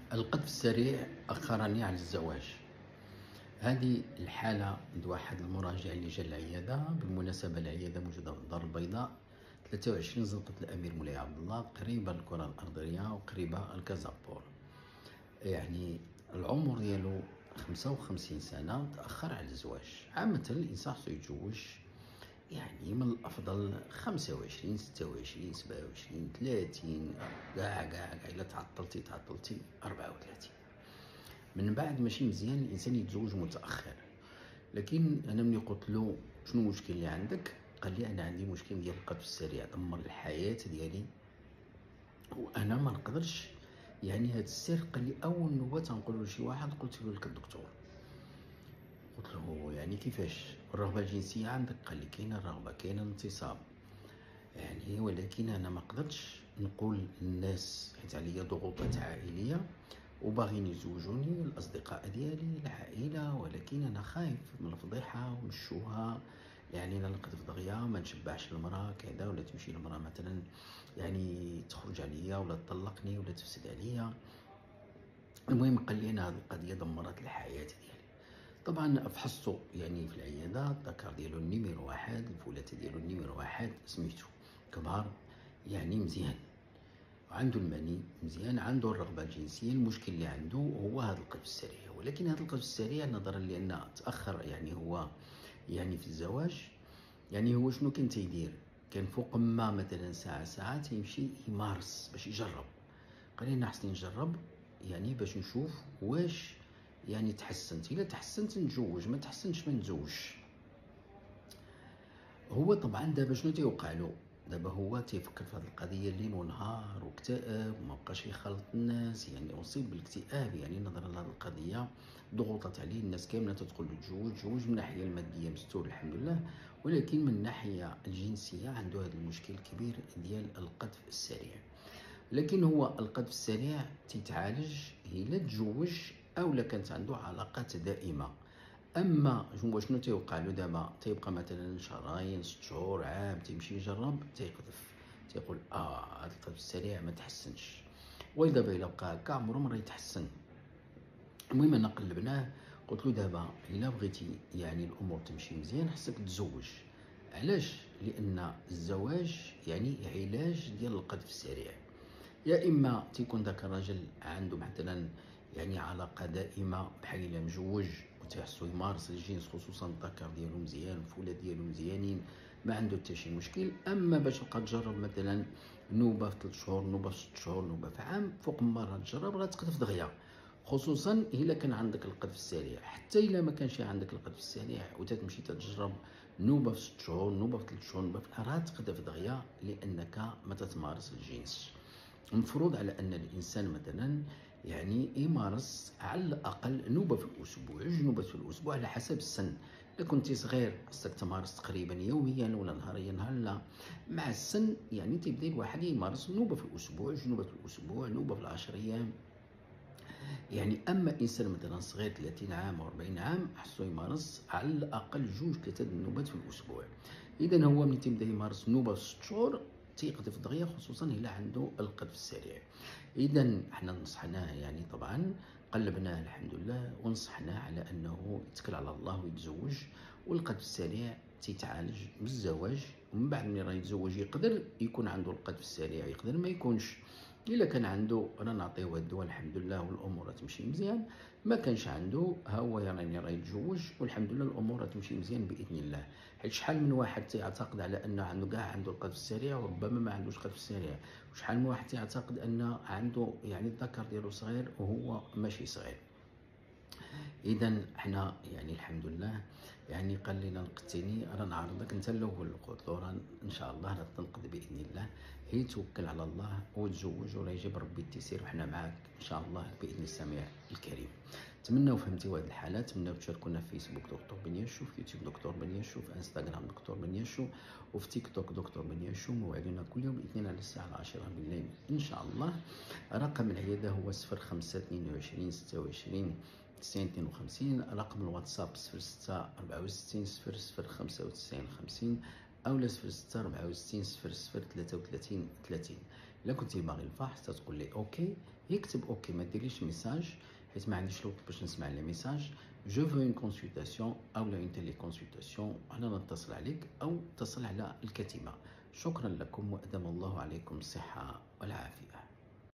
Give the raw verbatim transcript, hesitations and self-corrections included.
القذف السريع أخرني عن الزواج. هذه الحالة عند واحد المراجع اللي جا العيادة. بالمناسبة العيادة موجودة في الدار البيضاء ثلاثة وعشرين زنقة الأمير مولاي عبد الله، قريبة للكرة الأرضية وقريبة لكازابور. يعني العمر ديالو خمسة وخمسين سنة، تأخر على الزواج. عامة الإنسان خصو يتزوج يعني من الأفضل خمسة وعشرين ستة وعشرين سبعة وعشرين ثلاثين، كاع كاع كاع إلا تعطلتي تعطلتي أربعة وثلاثين. من بعد ماشي مزيان الانسان يتزوج متاخر. لكن انا ملي قلت له شنو المشكل اللي عندك، قال لي انا عندي مشكل ديال القذف السريع، دمر الحياه ديالي وانا ما نقدرش. يعني هذا السر قال لي اول نوبه تنقولوا لشي واحد قلت له لك الدكتور. قلت له يعني كيفاش الرغبه الجنسيه عندك؟ قال لي كاينه الرغبه، كاين الانتصاب يعني، ولكن انا ما قدرتش نقول للناس حيت عليا ضغوطات عائليه وباغيين يزوجوني الاصدقاء ديالي العائله، ولكن انا خايف من الفضيحه ومن الشوهه. يعني انا نقذف دغيا ما نشبعش المراه كذا، ولا تمشي المراه مثلا يعني تخرج عليا ولا تطلقني ولا تفسد عليا. المهم قال لي انا هذه القضيه دمرت الحياه ديالي. طبعا فحصته يعني في العياده، الذكر ديالو النميرو واحد، الفولاته ديالو النميرو واحد، سميتو كبار يعني مزيان، عنده المني مزيان، عنده الرغبه الجنسيه. المشكل اللي عنده هو هذا القذف السريع. ولكن هذا القذف السريع نظرا لان تاخر يعني هو يعني في الزواج، يعني هو شنو كان تيدير؟ كان فوق ما مثلا ساعه ساعه تيمشي يمارس باش يجرب. قال لي انا خصني نجرب يعني باش نشوف واش يعني تحسنت، الا تحسنت نتزوج، ما تحسنش ما نتزوجش. هو طبعا دابا شنو تيوقع له؟ دابا هو تيفكر في هذه القضيه الليل ونهار، واكتئب وما بقاش يخالط الناس، يعني اصيب بالاكتئاب يعني نظرا لهذه القضيه. ضغوطات عليه، الناس كامله تدخل له تزوج تزوج. من الناحيه الماديه مستور الحمد لله، ولكن من الناحيه الجنسيه عنده هذا المشكل الكبير ديال القذف السريع. لكن هو القذف السريع تيتعالج الا تزوج او لا كانت عنده علاقات دائمه. اما هو شنو تيوقع له دابا؟ تيبقى مثلا شهرين ست شهور عام تيمشي يجرب تيقذف، تيقول اه هذا القذف السريع ما تحسنش، ودابا الا بقى هكا عمرو ما يتحسن. المهم انا قلبناه، قلت له دابا الا بغيتي يعني الامور تمشي مزيان خصك تزوج. علاش؟ لان الزواج يعني علاج ديال القذف السريع. يا اما تيكون ذاك الراجل عنده مثلا يعني علاقه دائمه بحال الا مجوج وتيحسو يمارس الجنس، خصوصا الذكر ديالو مزيان الفولاد ديالو مزيانين، ما عنده حتى شي مشكل. اما باش تبقى تجرب مثلا نوبه في ثلاث شهور، نوبه في ست شهور، نوبه في عام، فوق مره تجرب راه تقذف دغيا. خصوصا الا كان عندك القذف السريع. حتى الا ما كانش عندك القذف السريع وتتمشي تتجرب نوبه في ست شهور، نوبه في ثلاث شهور، نوبه في راه تقذف دغيا، لانك ما تتمارس الجنس. المفروض على ان الانسان مثلا يعني يمارس على الاقل نوبه في الاسبوع، جوج نوبات في الاسبوع على حسب السن. اذا كنتي صغير خصك تمارس تقريبا يوميا ولا نهاريا هلا. مع السن يعني تيبدا الواحد يمارس نوبه في الاسبوع، جوج نوبات في الاسبوع، نوبه في العشر ايام يعني. اما انسان مثلا صغير ثلاثين عام او أربعين عام خصو يمارس على الاقل جوج ثلاثه نوبات في الاسبوع. اذا هو ملي تيبدا يمارس نوبه في ست شهور تيقذف دغيا، خصوصا الا عنده القذف السريع. اذا حنا نصحناه يعني طبعا قلبناه الحمد لله ونصحناه على انه يتكل على الله ويتزوج. والقذف السريع تيتعالج بالزواج، ومن بعد ملي راه يتزوج يقدر يكون عنده القذف السريع، يقدر ما يكونش. الا كان عنده راه نعطيوه الدواء الحمد لله والامور تمشي مزيان. ما كانش عنده ها هو يعني راه يتزوج والحمد لله الامور تمشي مزيان باذن الله. حيت شحال من واحد تيعتقد على انه عنده كاع عنده القذف السريع وربما ما عندوش قذف سريع، وشحال من واحد تيعتقد ان عنده يعني الذكر ديالو صغير وهو ماشي صغير. اذا حنا يعني الحمد لله يعني قال لنا نقدتيني راه نعرضك انت الاول. قلت له راه ان شاء الله راه تنقذ باذن الله، هي توكل على الله وتزوج وراه يجيب ربي التيسير وحنا معاك ان شاء الله باذن السميع الكريم. نتمنوا فهمتوا هذه الحاله، نتمنوا تشاركونا في فيسبوك دكتور بنياشو، في يوتيوب دكتور بنياشو، في انستغرام دكتور بنياشو، وفي تيك توك دكتور بنياشو. موعدنا كل يوم الاثنين على الساعه العاشرة بالليل ان شاء الله. رقم العياده هو صفر خمسة اثنين وعشرين ستة وعشرين تسعين اثنين وخمسين. رقم الواتساب صفر ستة أربعة وستين صفر صفر خمسة وتسعين خمسين او صفر ستة أربعة وستين صفر صفر ثلاثة وثلاثين ثلاثين. الا كنتي باغي الفحص تقول لي اوكي، يكتب اوكي، ما ديرليش ميساج حيت ما عنديش الوقت باش نسمع لي ميساج، جو فو اون كونسلطاسيون او لا اون تيلي كونسلطاسيون، انا نتصل عليك او اتصل على الكتيبه. شكرا لكم وادام الله عليكم الصحه والعافيه.